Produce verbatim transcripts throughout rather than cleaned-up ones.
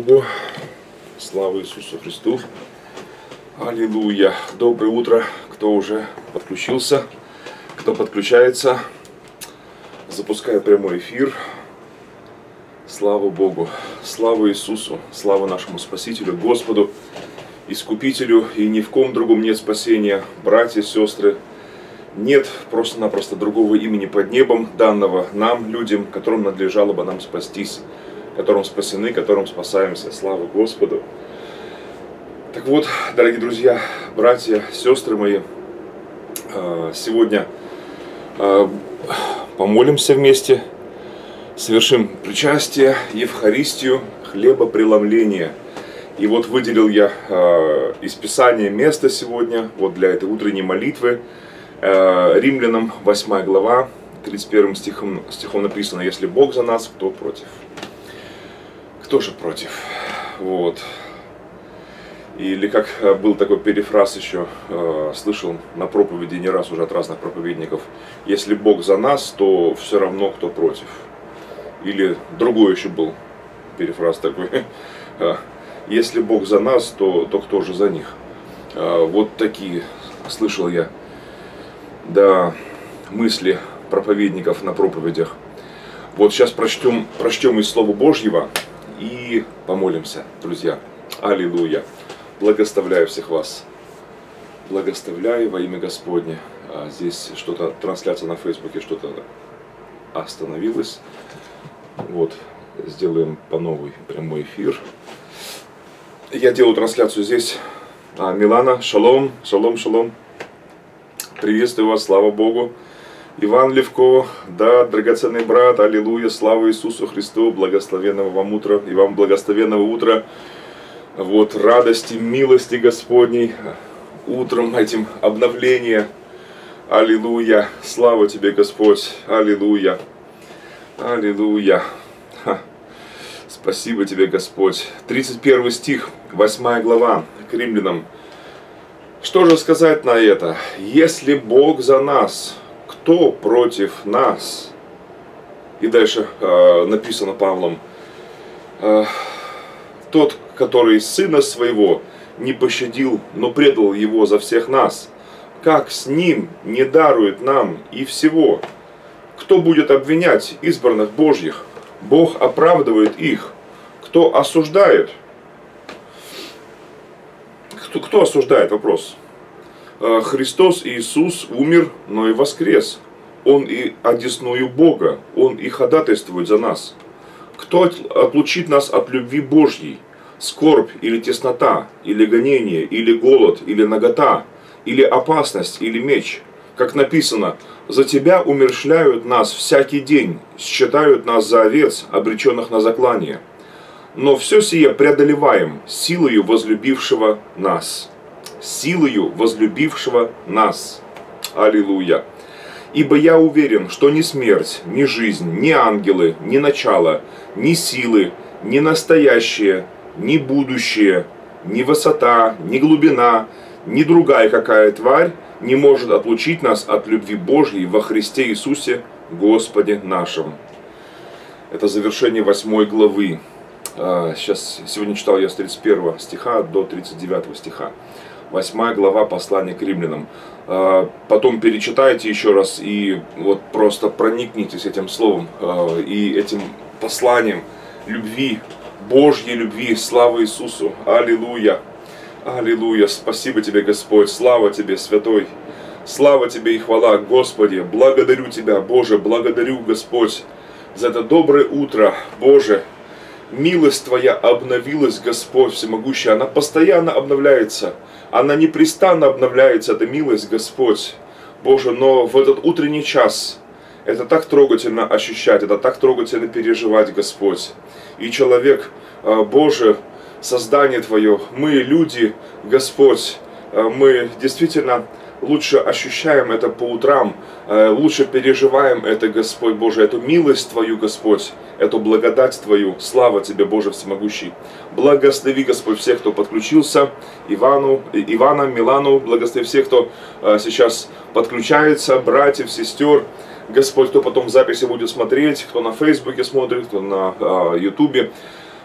Богу, слава Иисусу Христу, аллилуйя. Доброе утро, кто уже подключился, кто подключается. Запускаю прямой эфир. Слава Богу, слава Иисусу, слава нашему Спасителю, Господу, Искупителю, и ни в ком другом нет спасения, братья, сестры. Нет просто-напросто другого имени под небом, данного нам, людям, которым надлежало бы нам спастись, которым спасены, которым спасаемся. Слава Господу! Так вот, дорогие друзья, братья, сестры мои, сегодня помолимся вместе, совершим причастие, Евхаристию, хлебопреломление. И вот выделил я из Писания место сегодня, вот для этой утренней молитвы. Римлянам восьмая глава, тридцать первым стихом, стихом написано: «Если Бог за нас, кто против?» Кто же против? Вот. Или как был такой перефраз еще, слышал на проповеди не раз уже от разных проповедников: «Если Бог за нас, то все равно кто против». Или другой еще был перефраз такой: «Если Бог за нас, то, то кто же за них?» Вот такие слышал я, да, мысли проповедников на проповедях. Вот сейчас прочтем, прочтем из Слова Божьего и помолимся, друзья. Аллилуйя. Благословляю всех вас. Благословляю во имя Господне. А здесь что-то, трансляция на Фейсбуке что-то остановилась. Вот, сделаем по новой прямой эфир. Я делаю трансляцию здесь. А, Милана, шалом, шалом, шалом. Приветствую вас, слава Богу. Иван Левко, да, драгоценный брат, аллилуйя, слава Иисусу Христу, благословенного вам утра, и вам благословенного утра, вот, радости, милости Господней, утром этим обновления, аллилуйя, слава тебе, Господь, аллилуйя, аллилуйя, Ха. Спасибо тебе, Господь. тридцать первый стих, восьмая глава, к Римлянам. Что же сказать на это? Если Бог за нас, кто против нас? И дальше э, написано Павлом: э, тот, который сына своего не пощадил, но предал его за всех нас, как с ним не дарует нам и всего? Кто будет обвинять избранных Божьих? Бог оправдывает их. Кто осуждает? Кто, кто осуждает? Вопрос. Христос Иисус умер, но и воскрес. Он и одесную Бога, Он и ходатайствует за нас. Кто отлучит нас от любви Божьей? Скорбь или теснота, или гонение, или голод, или нагота, или опасность, или меч? Как написано: «За Тебя умерщвляют нас всякий день, считают нас за овец, обреченных на заклание. Но все сие преодолеваем силою возлюбившего нас». Силою возлюбившего нас. Аллилуйя. Ибо я уверен, что ни смерть, ни жизнь, ни ангелы, ни начало, ни силы, ни настоящее, ни будущее, ни высота, ни глубина, ни другая какая тварь не может отлучить нас от любви Божьей во Христе Иисусе Господе нашим. Это завершение восьмой главы. Сейчас, сегодня читал я с тридцать первого стиха до тридцать девятого стиха. Восьмая глава послания к Римлянам. Потом перечитайте еще раз и вот просто проникнитесь этим словом и этим посланием любви, Божьей любви. Слава Иисусу! Аллилуйя! Аллилуйя! Спасибо тебе, Господь! Слава тебе, Святой! Слава тебе и хвала, Господи! Благодарю тебя, Боже! Благодарю, Господь, за это доброе утро, Боже! Милость Твоя обновилась, Господь Всемогущий, она постоянно обновляется, она непрестанно обновляется, эта милость, Господь, Боже, но в этот утренний час это так трогательно ощущать, это так трогательно переживать, Господь. И человек, Боже, создание Твое, мы, люди, Господь, мы действительно лучше ощущаем это по утрам, лучше переживаем это, Господь Боже, эту милость Твою, Господь, эту благодать Твою. Слава Тебе, Боже Всемогущий. Благослови, Господь, всех, кто подключился, Ивану, Ивана, Милану, благослови всех, кто сейчас подключается, братьев, сестер, Господь, кто потом в записи будет смотреть, кто на Фейсбуке смотрит, кто на Ютубе.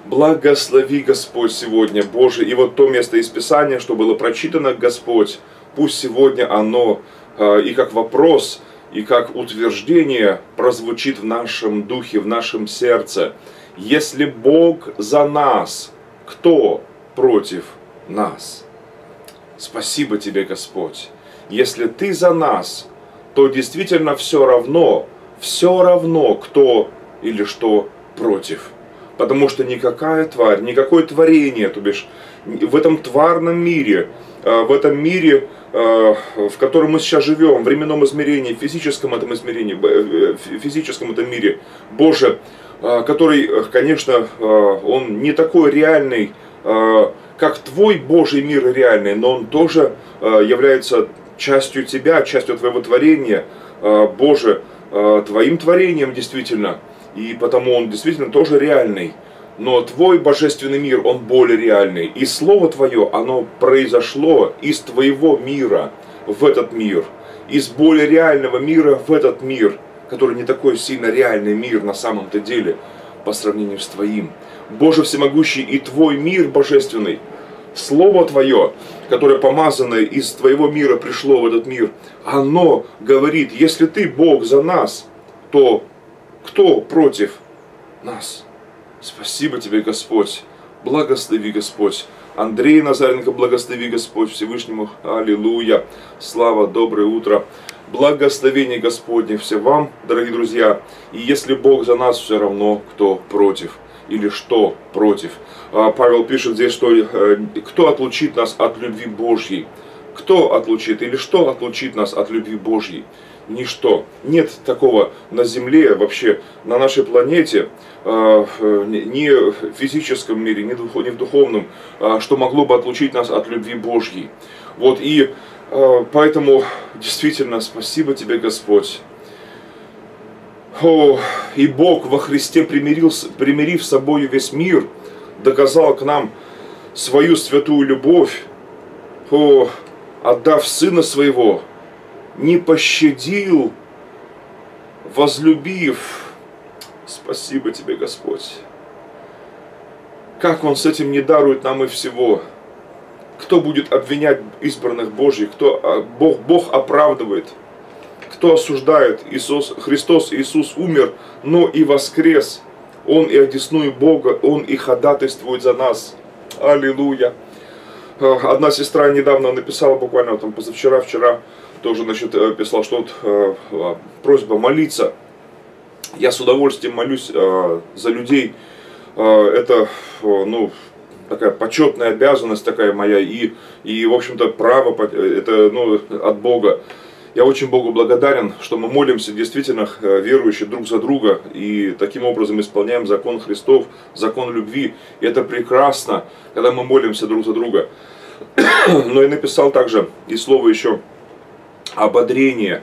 Благослови, Господь, сегодня, Боже, и вот то место из Писания, что было прочитано, Господь, пусть сегодня оно э, и как вопрос, и как утверждение прозвучит в нашем духе, в нашем сердце. Если Бог за нас, кто против нас? Спасибо Тебе, Господь. Если Ты за нас, то действительно все равно, все равно, кто или что против. Потому что никакая тварь, никакое творение, то бишь в этом тварном мире, в этом мире, в котором мы сейчас живем, в временном измерении, в физическом этом измерении, в физическом этом мире, Боже, который, конечно, он не такой реальный, как Твой Божий мир реальный, но он тоже является частью Тебя, частью Твоего творения, Боже, Твоим творением действительно, и потому он действительно тоже реальный. Но Твой божественный мир, он более реальный. И Слово Твое, оно произошло из Твоего мира в этот мир. Из более реального мира в этот мир, который не такой сильно реальный мир на самом-то деле, по сравнению с Твоим. Боже всемогущий, и Твой мир божественный, Слово Твое, которое помазанное из Твоего мира пришло в этот мир, оно говорит, если Ты Бог за нас, то кто против нас? Спасибо Тебе, Господь. Благослови, Господь. Андрей Назаренко, благослови, Господь, Всевышнему. Аллилуйя. Слава, доброе утро. Благословение Господне всем вам, дорогие друзья. И если Бог за нас, все равно, кто против. Или что против. Павел пишет здесь, что кто отлучит нас от любви Божьей? Кто отлучит или что отлучит нас от любви Божьей? Ничто. Нет такого на земле, вообще на нашей планете, ни в физическом мире, ни в духовном, что могло бы отлучить нас от любви Божьей. Вот и поэтому действительно спасибо Тебе, Господь. О, и Бог во Христе, примирил, примирив с собою весь мир, доказал к нам свою святую любовь, о, отдав Сына Своего, не пощадил, возлюбив. Спасибо Тебе, Господь. Как Он с этим не дарует нам и всего. Кто будет обвинять избранных Божьих? Кто, Бог, Бог оправдывает. Кто осуждает? Иисус, Христос Иисус умер, но и воскрес. Он и одесную Бога, Он и ходатайствует за нас. Аллилуйя. Одна сестра недавно написала, буквально там позавчера, вчера, тоже, значит, писала, что вот э, просьба молиться. Я с удовольствием молюсь э, за людей. Э, это, э, ну, такая почетная обязанность такая моя. И, и в общем-то, право, это, ну, от Бога. Я очень Богу благодарен, что мы молимся действительно верующие друг за друга. И таким образом исполняем закон Христов, закон любви. И это прекрасно, когда мы молимся друг за друга. Но я написал также и слово еще ободрение,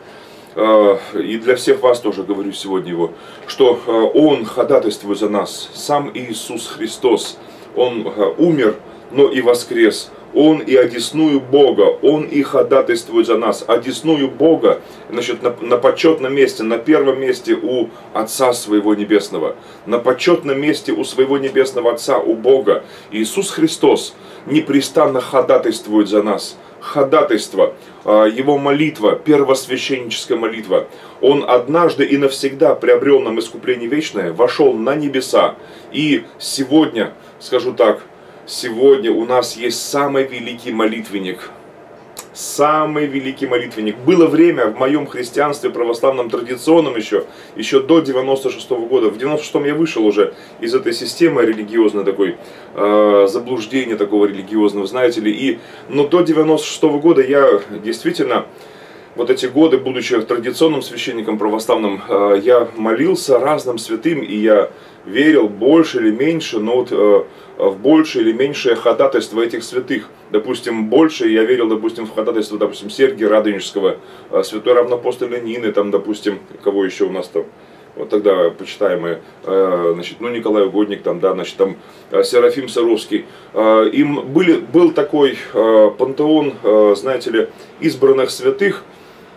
и для всех вас тоже говорю сегодня его, что Он ходатайствует за нас, сам Иисус Христос, Он умер, но и воскрес, Он и одесную Бога, Он и ходатайствует за нас, одесную Бога, значит, на, на почетном месте, на первом месте у Отца Своего Небесного, на почетном месте у Своего Небесного Отца, у Бога, Иисус Христос непрестанно ходатайствует за нас. Ходатайство, Его молитва, первосвященническая молитва. Он однажды и навсегда приобрел нам искупление вечное, вошел на небеса. И сегодня, скажу так, сегодня у нас есть самый великий молитвенник. Самый великий молитвенник. Было время в моем христианстве, православном, традиционном еще, еще до девяносто шестого года. В девяносто шестом я вышел уже из этой системы религиозной, такой, э, заблуждения такого религиозного, знаете ли. И, но до девяносто шестого года я действительно, вот эти годы, будучи традиционным священником православным, э, я молился разным святым, и я верил больше или меньше, но вот э, в большее или меньшее ходатайство этих святых. Допустим, больше я верил, допустим, в ходатайство, допустим, Сергия Радонежского, э, святой равноапостольной Нины, там, допустим, кого еще у нас там, вот тогда почитаемые, э, значит, ну, Николай Угодник, там, да, значит, там, э, Серафим Саровский. Э, им были, был такой э, пантеон, э, знаете ли, избранных святых,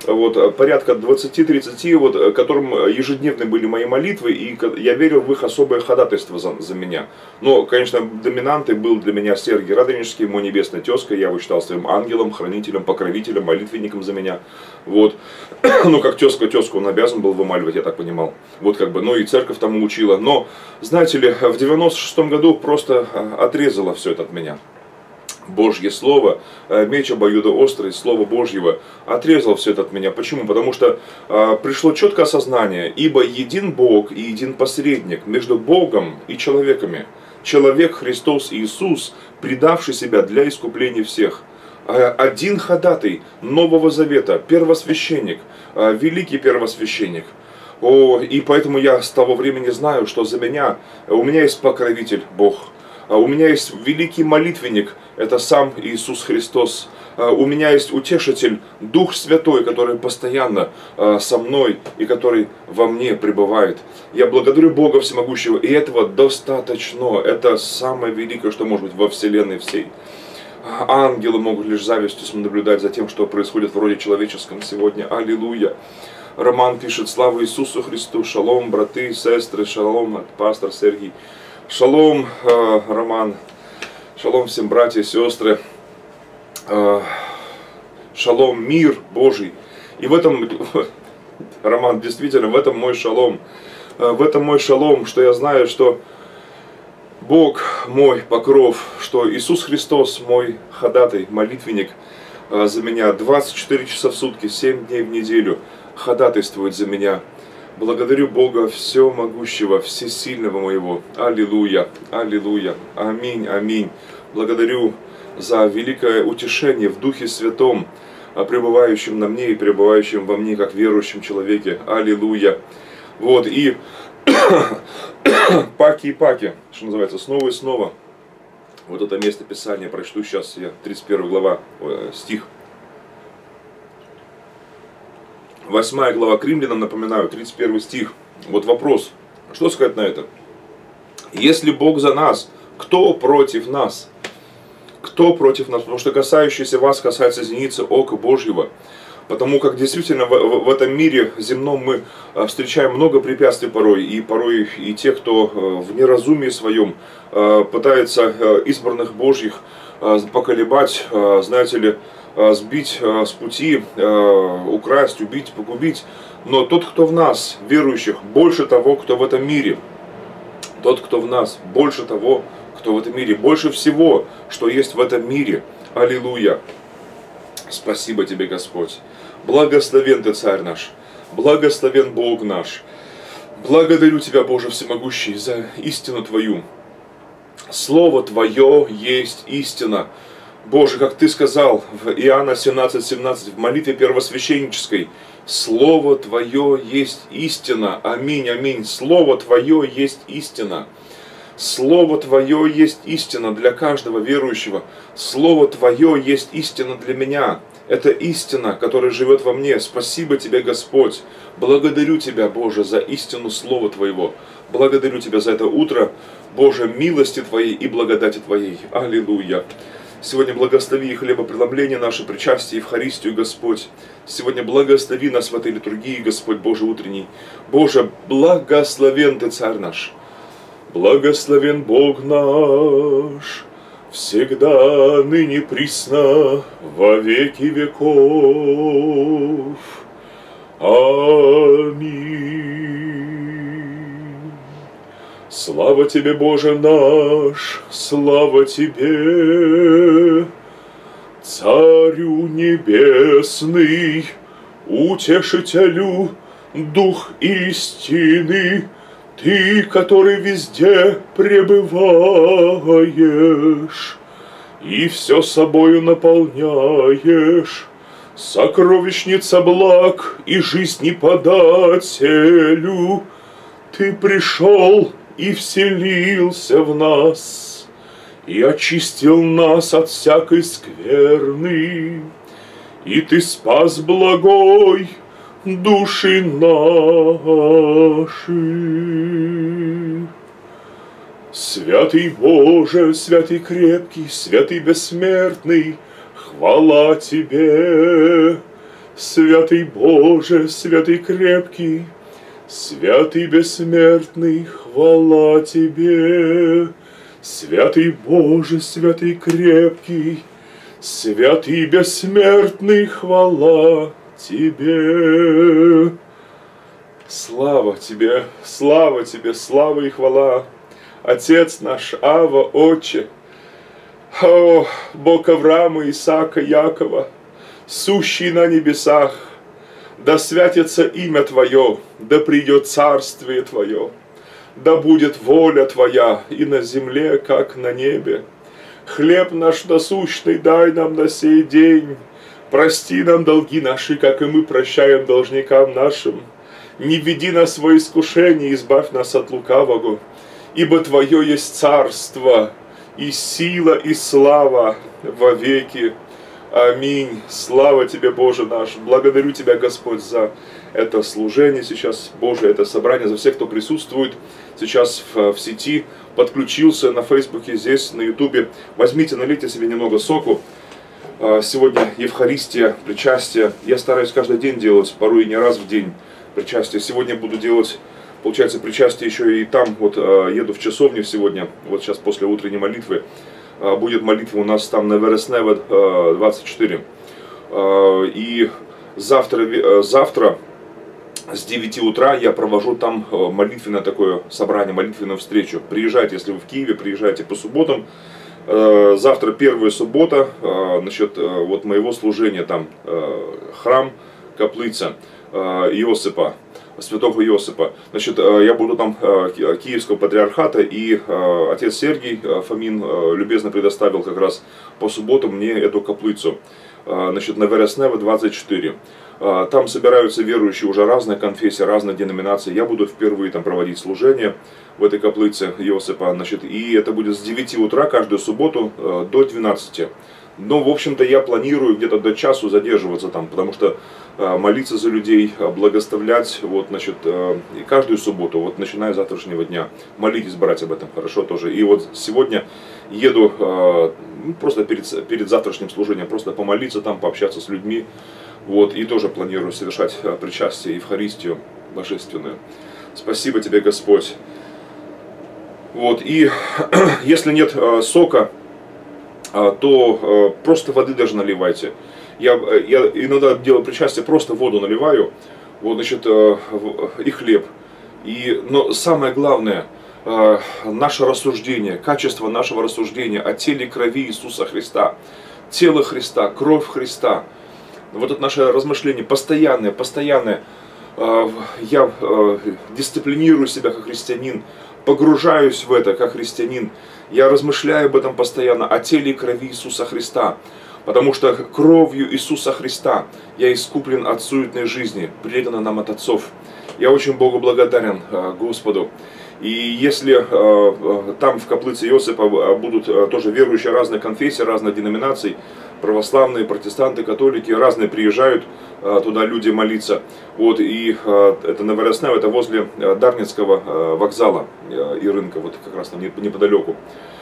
вот, порядка двадцати-тридцати, вот, которым ежедневно были мои молитвы, и я верил в их особое ходатайство за, за меня. Но, конечно, доминантой был для меня Сергий Радонежский, мой небесный тезка, я его считал своим ангелом, хранителем, покровителем, молитвенником за меня. Вот. Ну, как тезка тезку, он обязан был вымаливать, я так понимал. Вот как бы, ну и церковь тому учила. Но, знаете ли, в девяносто шестом году просто отрезало все это от меня. Божье Слово, меч обоюдоострый, Слово Божьего, отрезал все это от меня. Почему? Потому что а, пришло четкое осознание, ибо един Бог и един посредник между Богом и человеками. Человек Христос Иисус, предавший себя для искупления всех. Один ходатай Нового Завета, первосвященник, великий первосвященник. О, и поэтому я с того времени знаю, что за меня, у меня есть покровитель Бог. У меня есть великий молитвенник, это сам Иисус Христос. У меня есть утешитель, Дух Святой, который постоянно со мной и который во мне пребывает. Я благодарю Бога Всемогущего, и этого достаточно. Это самое великое, что может быть во вселенной всей. Ангелы могут лишь завистью наблюдать за тем, что происходит в роде человеческом сегодня. Аллилуйя. Роман пишет: слава Иисусу Христу, шалом, браты, сестры, шалом, пастор Сергий. Шалом, э, Роман, шалом всем братья и сестры, э, шалом, мир Божий. И в этом, Роман, действительно, в этом мой шалом, э, в этом мой шалом, что я знаю, что Бог мой покров, что Иисус Христос мой ходатай, молитвенник э, за меня двадцать четыре часа в сутки, семь дней в неделю ходатайствует за меня. Благодарю Бога Всемогущего, Всесильного моего. Аллилуйя, аллилуйя, аминь, аминь. Благодарю за великое утешение в Духе Святом, пребывающем на мне и пребывающем во мне, как верующем человеке. Аллилуйя. Вот, и паки и паки, что называется, снова и снова. Вот это место Писания прочту сейчас я, тридцать первая глава, стих. восьмая глава к Римлянам, напоминаю, тридцать первый стих. Вот вопрос, что сказать на это? Если Бог за нас, кто против нас? Кто против нас? Потому что касающийся вас касается зеницы ока Божьего. Потому как действительно в, в, в этом мире земном мы встречаем много препятствий порой. И порой и те, кто в неразумии своем пытается избранных Божьих поколебать, знаете ли, сбить с пути, украсть, убить, погубить. Но тот, кто в нас, верующих, больше того, кто в этом мире. Тот, кто в нас, больше того, кто в этом мире. Больше всего, что есть в этом мире. Аллилуйя. Спасибо тебе, Господь. Благословен ты, Царь наш. Благословен Бог наш. Благодарю тебя, Боже Всемогущий, за истину Твою. Слово Твое есть истина. Боже, как Ты сказал в Иоанна семнадцать семнадцать, в молитве первосвященнической, Слово Твое есть истина. Аминь, аминь. Слово Твое есть истина. Слово Твое есть истина для каждого верующего. Слово Твое есть истина для меня. Это истина, которая живет во мне. Спасибо Тебе, Господь. Благодарю Тебя, Боже, за истину Слова Твоего. Благодарю Тебя за это утро, Боже, милости Твоей и благодати Твоей. Аллилуйя. Сегодня благослови хлебопреломление наше, причастие, Евхаристию, Господь. Сегодня благослови нас в этой литургии, Господь Боже утренний. Боже, благословен Ты, Царь наш. Благословен Бог наш, всегда, ныне, присно, во веки веков. Аминь. Слава Тебе, Боже наш, слава Тебе, Царю небесный, утешителю, Дух истины, Ты, который везде пребываешь и все собою наполняешь, сокровищница благ и жизни подателю, Ты пришел и вселился в нас, и очистил нас от всякой скверны, и Ты спас благой души наши. Святый Боже, святый крепкий, святый бессмертный, хвала Тебе. Святый Боже, святый крепкий, святый бессмертный, хвала Тебе. Святый Боже, святый крепкий, святый бессмертный, хвала Тебе. Слава Тебе, слава Тебе, слава и хвала. Отец наш, Ава, Отче, о, Бог Авраама, Исаака, Якова, сущий на небесах, да святится имя Твое, да придет царствие Твое, да будет воля Твоя и на земле, как на небе. Хлеб наш насущный дай нам на сей день, прости нам долги наши, как и мы прощаем должникам нашим. Не введи нас во искушение, избавь нас от лукавого, ибо Твое есть царство, и сила, и слава во веки. Аминь. Слава Тебе, Боже наш. Благодарю Тебя, Господь, за это служение сейчас, Боже, это собрание, за всех, кто присутствует сейчас в, в сети, подключился на Фейсбуке, здесь, на Ютубе. Возьмите, налейте себе немного соку. Сегодня Евхаристия, причастие. Я стараюсь каждый день делать, порой и не раз в день причастие. Сегодня буду делать, получается, причастие еще и там. Вот еду в часовню сегодня, вот сейчас после утренней молитвы. Будет молитва у нас там на Вересневе двадцать четыре. И завтра, завтра с девяти утра я провожу там молитвенное такое собрание, молитвенную встречу. Приезжайте, если вы в Киеве, приезжайте по субботам. Завтра первая суббота, значит, вот моего служения там храм, каплица Иосипа, святого Иосипа. Значит, я буду там Киевского патриархата, и отец Сергий Фомин любезно предоставил как раз по субботам мне эту каплицу. Значит, на Вересневе двадцать четыре. Там собираются верующие уже разных конфессий, разных деноминаций. Я буду впервые там проводить служение в этой каплице Иосипа. Значит, и это будет с девяти утра каждую субботу до двенадцати. Но, в общем-то, я планирую где-то до часу задерживаться там, потому что э, молиться за людей, благословлять, вот, значит, э, и каждую субботу, вот, начиная с завтрашнего дня. Молитесь, братья, об этом, хорошо, тоже. И вот сегодня еду э, просто перед, перед завтрашним служением, просто помолиться там, пообщаться с людьми, вот, и тоже планирую совершать э, причастие, Евхаристию божественную. Спасибо Тебе, Господь. Вот, и если нет э, сока, то э, просто воды даже наливайте. Я, я иногда делаю причастие, просто воду наливаю, вот, значит, э, и хлеб. И, но самое главное, э, наше рассуждение, качество нашего рассуждения о теле и крови Иисуса Христа, тело Христа, кровь Христа. Вот это наше размышление постоянное, постоянное. Э, я э, дисциплинирую себя как христианин, погружаюсь в это как христианин. Я размышляю об этом постоянно, о теле и крови Иисуса Христа. Потому что кровью Иисуса Христа я искуплен от суетной жизни, предана нам от отцов. Я очень Богу благодарен Господу. И если там в каплице Иосипа будут тоже верующие разных конфессий, разных деноминаций, православные, протестанты, католики, разные приезжают туда люди молиться. Вот, и это на Вересневе, это возле Дарницкого вокзала и рынка, вот как раз там неподалеку.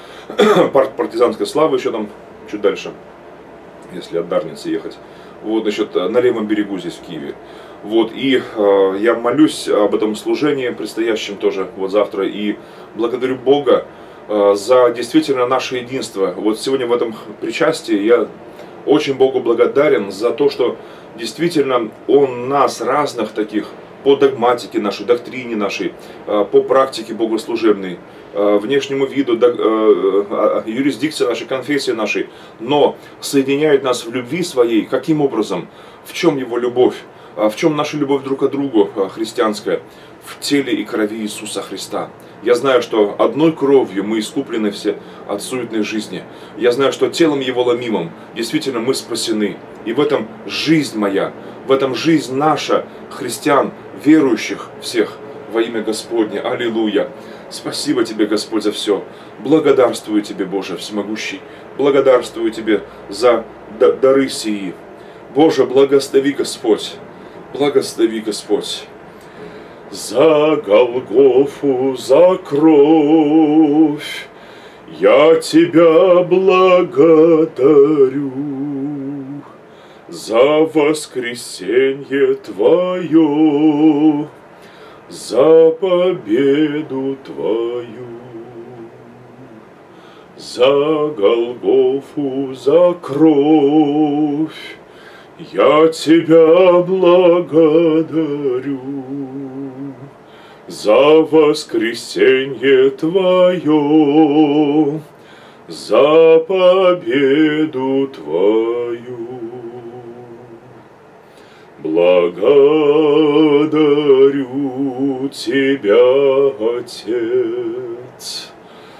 Парк партизанской славы еще там чуть дальше, если от Дарницы ехать. Вот, значит, на левом берегу здесь в Киеве. Вот, и э, я молюсь об этом служении предстоящем тоже вот завтра, и благодарю Бога э, за действительно наше единство. Вот сегодня в этом причастии я очень Богу благодарен за то, что действительно Он нас, разных таких, по догматике нашей, доктрине нашей, э, по практике богослужебной, э, внешнему виду, дог, э, э, юрисдикции нашей, конфессии нашей, но соединяет нас в любви своей. Каким образом? В чем Его любовь? В чем наша любовь друг к другу христианская? В теле и крови Иисуса Христа. Я знаю, что одной кровью мы искуплены все от суетной жизни. Я знаю, что телом Его ломимым действительно мы спасены. И в этом жизнь моя, в этом жизнь наша, христиан, верующих всех, во имя Господне. Аллилуйя. Спасибо Тебе, Господь, за все. Благодарствую Тебе, Боже Всемогущий. Благодарствую Тебе за дары сии. Боже, благослови, Господь. Благослови, Господь. За Голгофу, за кровь я Тебя благодарю. за воскресенье Твое, за победу Твою, за Голгофу, за кровь. Я Тебя благодарю за воскресенье Твое, за победу Твою. Благодарю Тебя, Отец,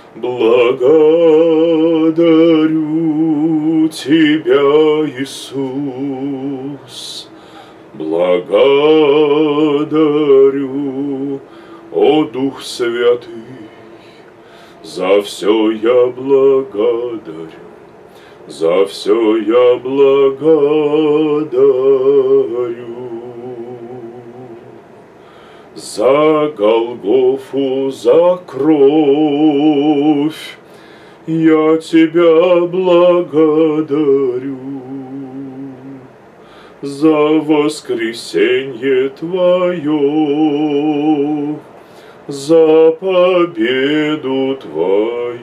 благодарю Тебя, Иисус, благодарю, о Дух Святый, за все я благодарю, за все я благодарю. За Голгофу, за кровь я Тебя благодарю, за воскресенье Твое, за победу Твою.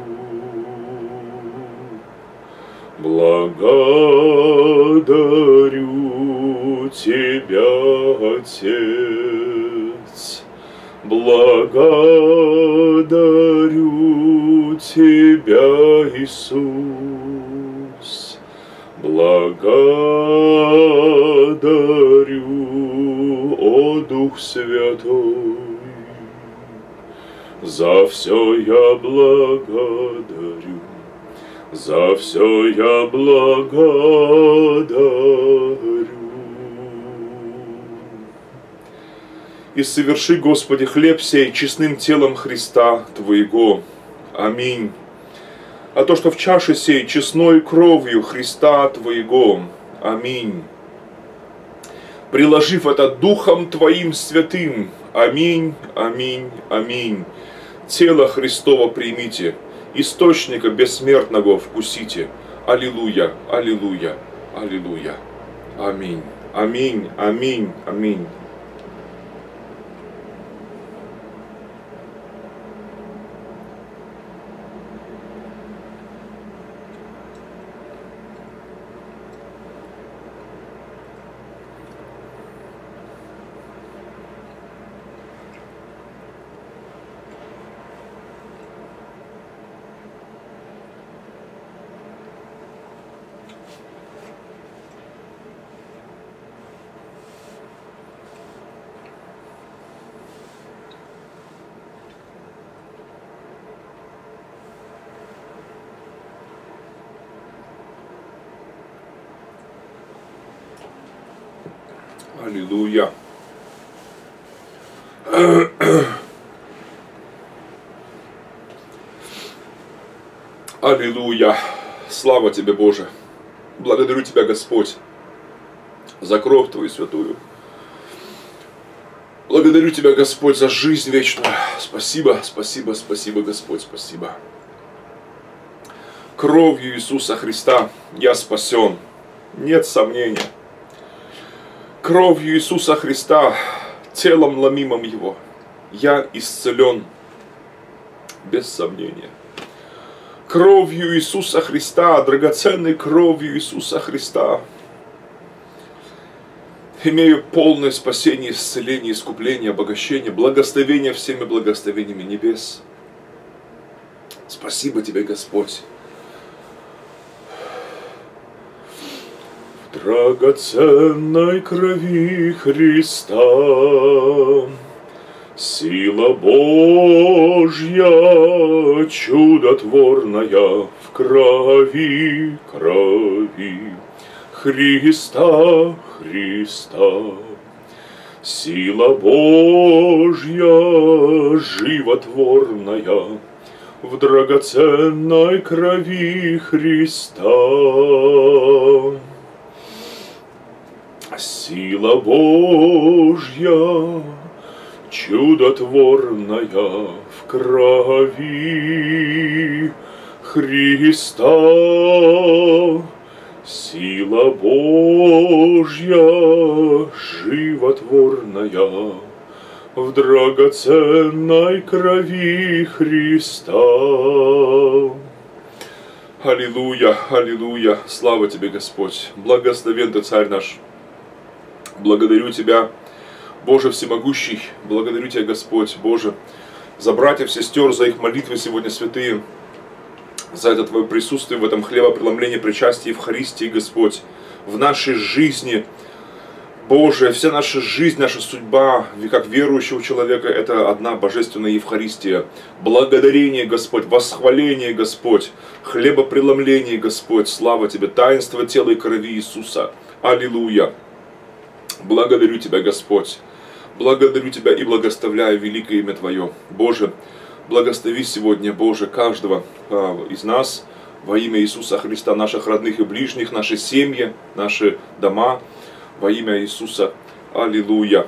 Благодарю Тебя, Отец, благодарю Тебя, Иисус, благодарю, о Дух Святой, за все я благодарю, за все я благодарю. И соверши, Господи, хлеб сей честным телом Христа Твоего. Аминь. А то, что в чаше сей честной кровью Христа Твоего. Аминь. Приложив это Духом Твоим святым. Аминь, аминь, аминь. Тело Христово примите, источника бессмертного вкусите. Аллилуйя, аллилуйя, аллилуйя. Аминь, аминь, аминь, аминь. Аллилуйя. Аллилуйя. Слава Тебе, Боже. Благодарю Тебя, Господь, за кровь Твою святую. Благодарю Тебя, Господь, за жизнь вечную. Спасибо, спасибо, спасибо, Господь, спасибо. Кровью Иисуса Христа я спасен. Нет сомнения. Кровью Иисуса Христа, телом ломимым Его, я исцелен, без сомнения. Кровью Иисуса Христа, драгоценной кровью Иисуса Христа, имею полное спасение, исцеление, искупление, обогащение, благословение всеми благословениями небес. Спасибо Тебе, Господь. Драгоценной крови Христа, сила Божья чудотворная в крови, крови Христа, Христа. Сила Божья животворная в драгоценной крови Христа. Сила Божья чудотворная в крови Христа. Сила Божья животворная в драгоценной крови Христа. Аллилуйя, аллилуйя, слава Тебе, Господь, благословен Ты, Царь наш. Благодарю Тебя, Боже всемогущий, благодарю Тебя, Господь, Боже, за братьев, сестер, за их молитвы сегодня святые, за это Твое присутствие в этом хлебопреломлении, причастии, Евхаристии, Господь, в нашей жизни. Боже, вся наша жизнь, наша судьба, как верующего человека, это одна божественная Евхаристия. Благодарение, Господь, восхваление, Господь, хлебопреломление, Господь, слава Тебе, таинство тела и крови Иисуса. Аллилуйя. Благодарю Тебя, Господь, благодарю Тебя и благословляю великое имя Твое. Боже, благослови сегодня, Боже, каждого а, из нас во имя Иисуса Христа, наших родных и ближних, наши семьи, наши дома, во имя Иисуса. Аллилуйя.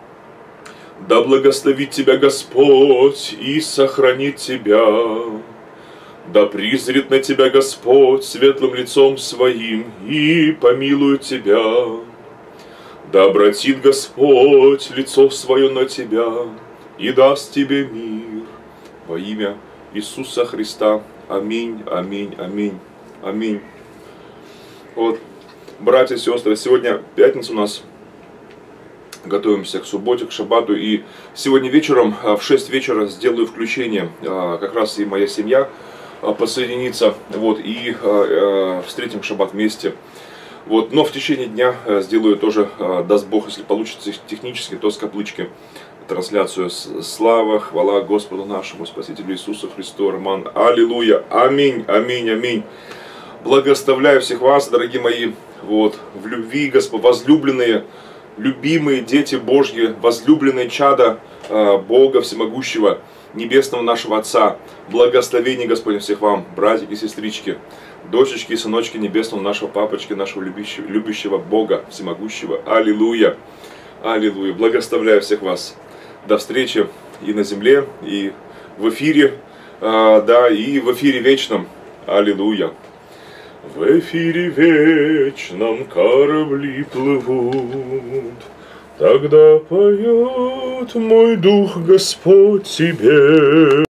Да благословит Тебя Господь и сохранит Тебя. Да призрит на Тебя Господь светлым лицом Своим и помилует Тебя. Да обратит Господь лицо Свое на Тебя и даст Тебе мир. Во имя Иисуса Христа. Аминь, аминь, аминь, аминь. Вот, братья и сестры, сегодня пятница у нас. Готовимся к субботе, к шаббату. И сегодня вечером в шесть вечера сделаю включение. Как раз и моя семья подсоединится. Вот, и встретим шаббат вместе. Вот, но в течение дня сделаю тоже, даст Бог, если получится технически, то с каплычки трансляцию. Слава, хвала Господу нашему Спасителю Иисусу Христу. Роман. Аллилуйя. Аминь, аминь, аминь. Благословляю всех вас, дорогие мои, вот, в любви, Господь, возлюбленные, любимые дети Божьи, возлюбленные чада э, Бога Всемогущего, Небесного нашего Отца. Благословение, Господне, всех вам, братья и сестрички, дочечки и сыночки Небесного нашего Папочки, нашего любящего, любящего Бога Всемогущего. Аллилуйя, аллилуйя. Благословляю всех вас. До встречи и на земле, и в эфире, э, да, и в эфире вечном. Аллилуйя. В эфире вечном корабли плывут, тогда поет мой дух Господь тебе.